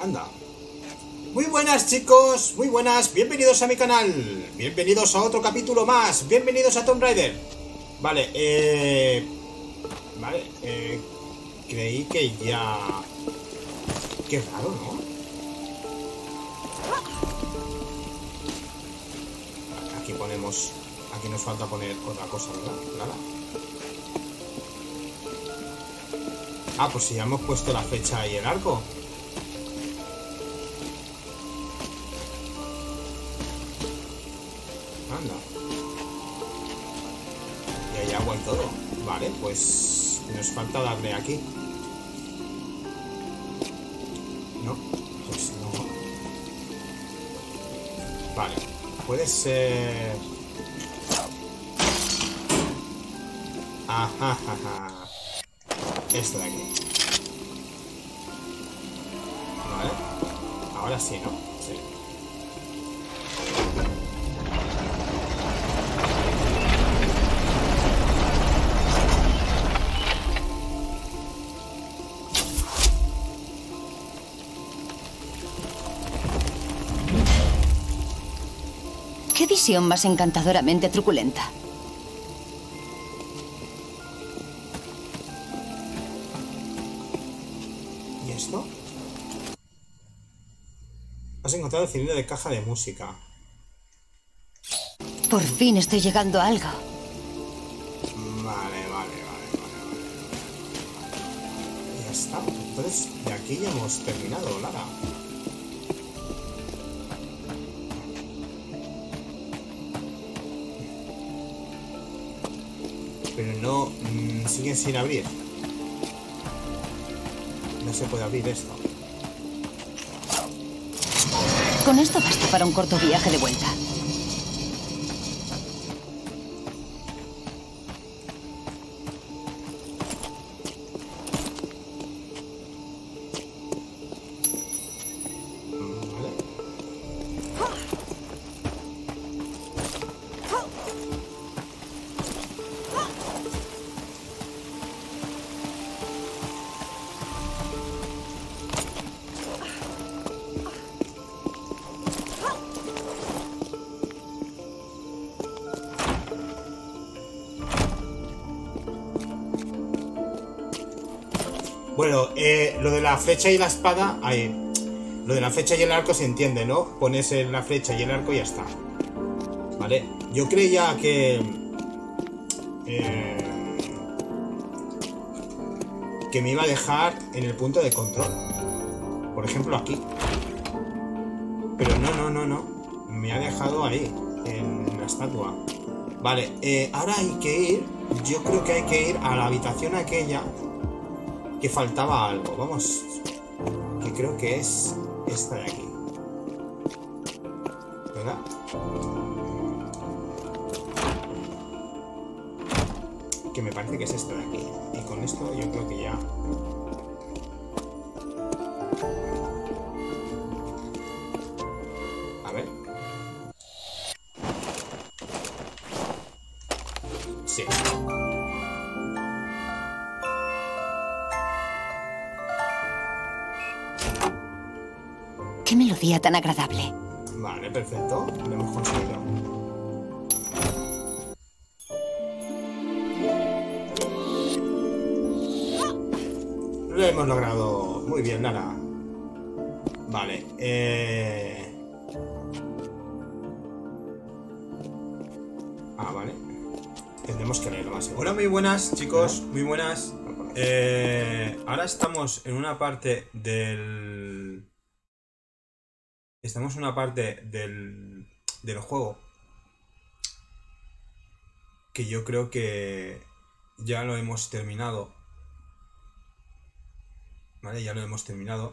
Anda. Muy buenas, chicos, muy buenas. Bienvenidos a mi canal. Bienvenidos a otro capítulo más. Bienvenidos a Tomb Raider. Vale, creí que ya... Qué raro, ¿no? Aquí ponemos... Aquí nos falta poner otra cosa, ¿verdad? Nada. Ah, pues si ya hemos puesto la fecha y el arco. Anda. Y hay agua y todo. Vale, pues nos falta darle aquí. No, pues no. Vale, puede ser... Ajá. Esto de aquí. Vale. Ahora sí, ¿no? Sí. ¿Qué visión más encantadoramente truculenta? ¿Y esto? Has encontrado el cilindro de caja de música. Por fin estoy llegando a algo. Vale. Ya está. Entonces, de aquí ya hemos terminado, Lara. Pero no... siguen sin abrir. No se puede abrir esto. Con esto basta para un corto viaje de vuelta. Bueno, lo de la flecha y la espada, lo de la flecha y el arco se entiende, ¿no? Pones la flecha y el arco y ya está. Vale, yo creía que me iba a dejar en el punto de control. Por ejemplo, aquí. Pero no. Me ha dejado ahí, en la estatua. Vale, ahora hay que ir. Yo creo que hay que ir a la habitación aquella que faltaba algo. Vamos. Que creo que es esta de aquí. ¿Verdad? Que me parece que es esta de aquí. Y con esto yo creo que ya... A ver. Sí. ¡Qué melodía tan agradable! Vale, perfecto. Lo hemos conseguido. Lo hemos logrado. Muy bien, Lara. Vale. Vale. Tendremos que leerlo más. Hola, muy buenas, chicos. Muy buenas. Ahora estamos en una parte del... Estamos en una parte del juego que yo creo que ya lo hemos terminado. Vale, ya lo hemos terminado.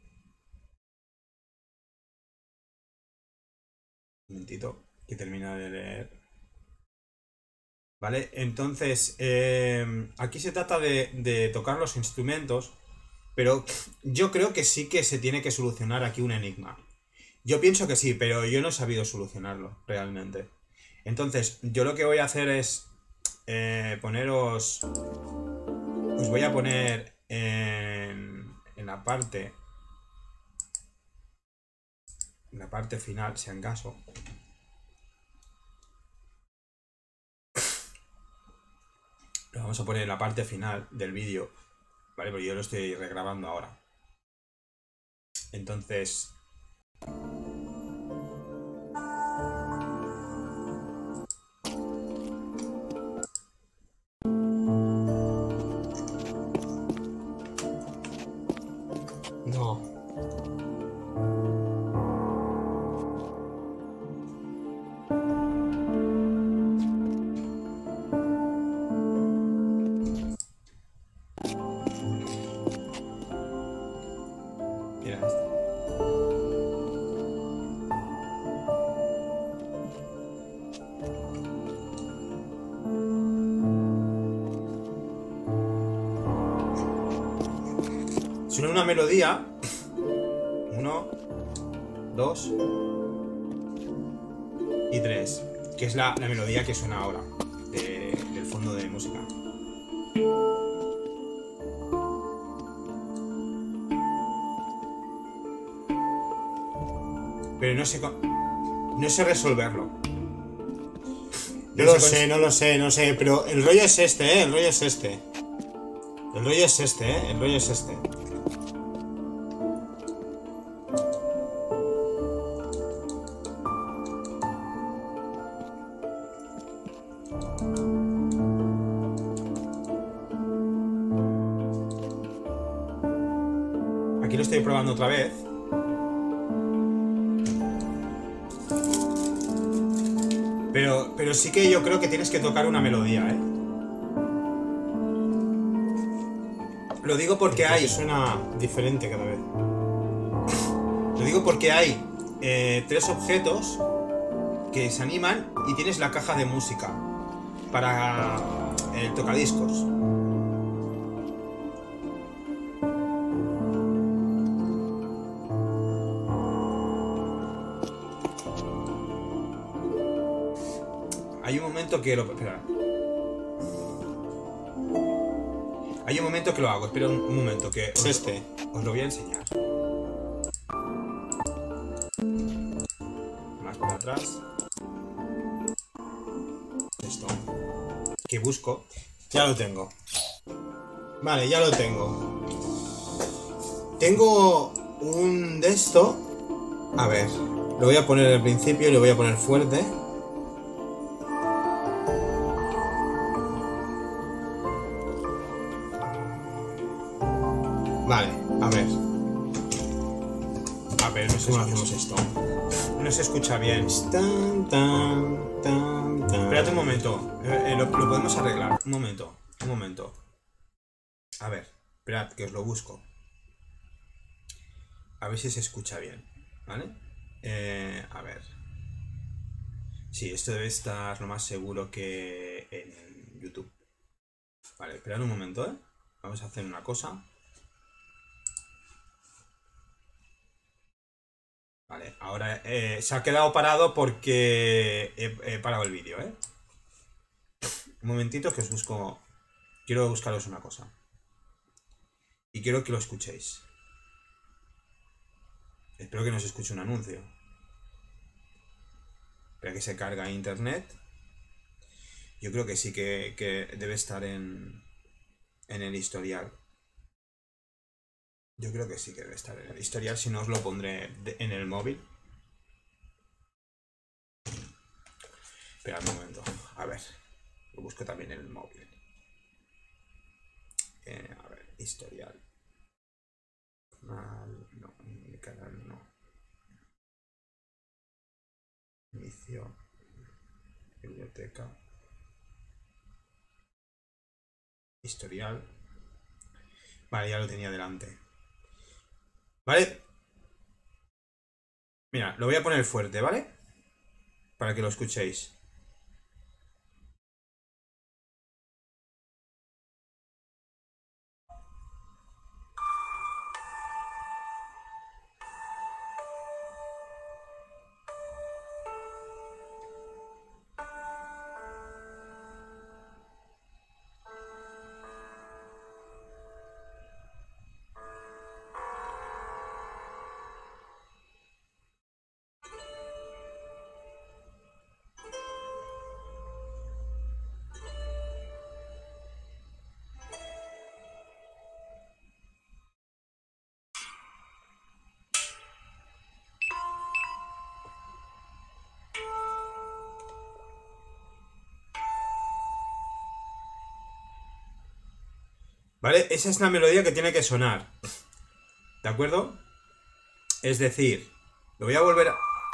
Un momentito, que termina de leer. Vale, entonces aquí se trata de tocar los instrumentos, pero yo creo que sí que se tiene que solucionar aquí un enigma. Yo pienso que sí, pero yo no he sabido solucionarlo realmente. Entonces, yo lo que voy a hacer es poneros... Os voy a poner en la parte la parte final, si en caso. Lo vamos a poner en la parte final del vídeo, ¿vale? Porque yo lo estoy regrabando ahora. Entonces... No. Mira esto. Suena una melodía. 1, 2 y 3. Que es la melodía que suena ahora. Del fondo de música. Pero no sé resolverlo. No lo sé, no lo sé, no sé. Pero el rollo es este, el rollo es este. El rollo es este, el rollo es este. Aquí lo estoy probando otra vez. Pero sí que yo creo que tienes que tocar una melodía, ¿eh? Lo digo porque hay... Suena diferente cada vez. Lo digo porque hay 3 objetos que se animan y tienes la caja de música para el tocadiscos. Hay un momento que lo... Espera. Hay un momento que lo hago. Espera un momento que... Es este. Os lo voy a enseñar. Más para atrás. Esto. Que busco. Ya lo tengo. Vale, ya lo tengo. Tengo un de esto. A ver. Lo voy a poner al principio y lo voy a poner fuerte. Vale, a ver. A ver, no sé ¿Cómo si hacemos esto? no se escucha bien. Tan, tan, tan, tan. Espérate un momento. Lo podemos arreglar. Un momento. Un momento. A ver. Esperad, que os lo busco. A ver si se escucha bien. ¿Vale? A ver. Sí, esto debe estar lo más seguro que en YouTube. Vale, esperad un momento, ¿eh? Vamos a hacer una cosa. Vale, ahora se ha quedado parado porque he parado el vídeo, ¿eh? Un momentito que os busco. Quiero buscaros una cosa. Y quiero que lo escuchéis. Espero que no se escuche un anuncio. Espera que se carga internet. Yo creo que sí que debe estar en el historial. Yo creo que sí que debe estar en el historial. Si no, os lo pondré en el móvil. Esperad un momento. A ver. Lo busco también en el móvil. A ver, historial. No, mi canal no. Inicio. Biblioteca. Historial. Vale, ya lo tenía delante. ¿Vale? Mira, lo voy a poner fuerte, ¿vale? Para que lo escuchéis. ¿Vale? Esa es la melodía que tiene que sonar. ¿De acuerdo? Es decir, lo voy a volver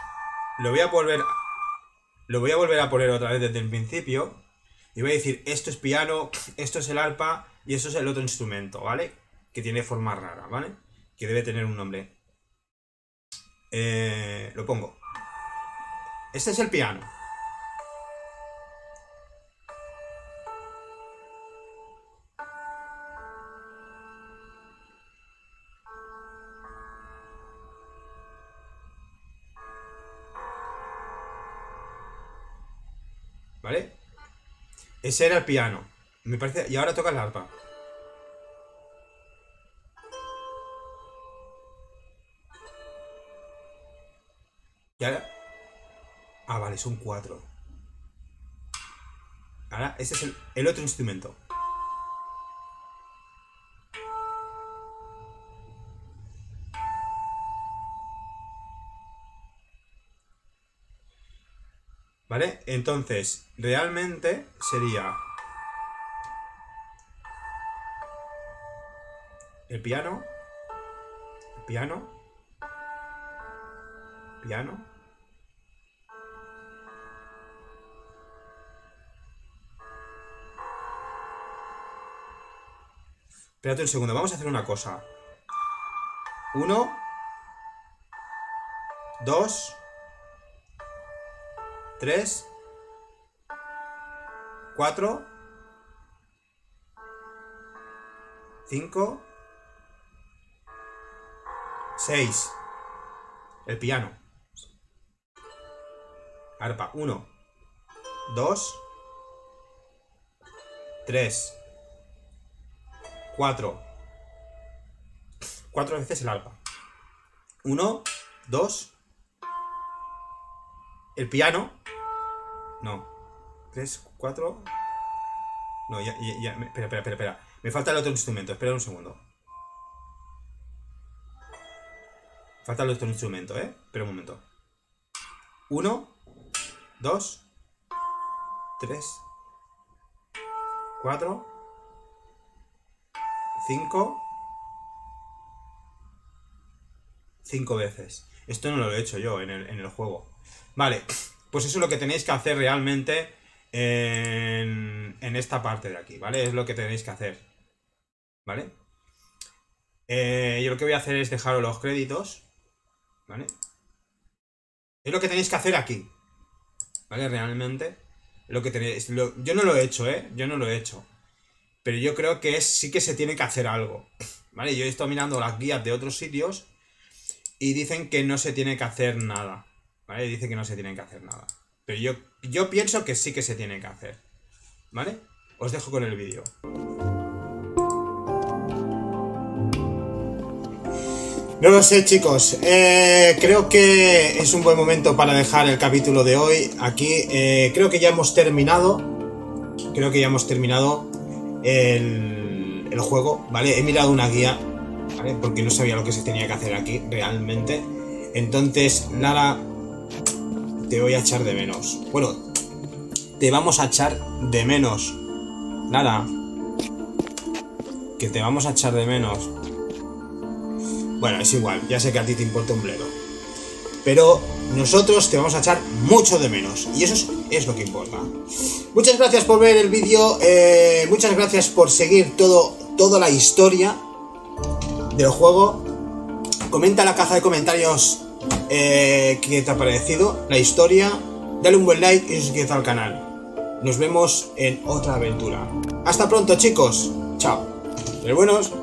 a poner otra vez desde el principio. Y voy a decir, esto es piano, esto es el arpa y esto es el otro instrumento, ¿vale? Que tiene forma rara, ¿vale? Que debe tener un nombre. Lo pongo. Este es el piano. ¿Vale? Ese era el piano. Me parece. Y ahora toca el arpa. Y ahora. Ah, vale, son 4. Ahora, ese es el otro instrumento. ¿Vale? Entonces, realmente sería el piano, piano. Espérate un segundo, vamos a hacer una cosa. 1, 2, 3, 4, 5, 6. El piano. Arpa. 1, 2, 3, 4. 4 veces el arpa. 1, 2. El piano. No. 3, 4. No, ya. Espera. Me falta el otro instrumento. Espera un segundo. Falta el otro instrumento, Espera un momento. 1, 2, 3, 4, 5. 5 veces. Esto no lo he hecho yo en el juego. Vale, pues eso es lo que tenéis que hacer realmente en esta parte de aquí, ¿vale? Es lo que tenéis que hacer, ¿vale? Yo lo que voy a hacer es dejaros los créditos, ¿vale? Es lo que tenéis que hacer aquí, ¿vale? Realmente lo que tenéis... yo no lo he hecho, Yo no lo he hecho. Pero yo creo que sí que se tiene que hacer algo, ¿vale? Yo he estado mirando las guías de otros sitios y dicen que no se tiene que hacer nada, ¿vale? Dice que no se tiene que hacer nada. Pero yo pienso que sí que se tiene que hacer, ¿vale? Os dejo con el vídeo. No lo sé, chicos. Creo que es un buen momento para dejar el capítulo de hoy aquí. Creo que ya hemos terminado. El juego, ¿vale? He mirado una guía, ¿vale? Porque no sabía lo que se tenía que hacer aquí realmente. Entonces, Lara, te voy a echar de menos. Bueno, te vamos a echar de menos, Lara. Que te vamos a echar de menos. Bueno, es igual, ya sé que a ti te importa un bledo. Pero nosotros te vamos a echar mucho de menos. Y eso es lo que importa. Muchas gracias por ver el vídeo. Muchas gracias por seguir toda la historia del juego. Comenta en la caja de comentarios qué te ha parecido la historia. Dale un buen like y suscríbete al canal. Nos vemos en otra aventura. Hasta pronto, chicos. Chao. Ser buenos.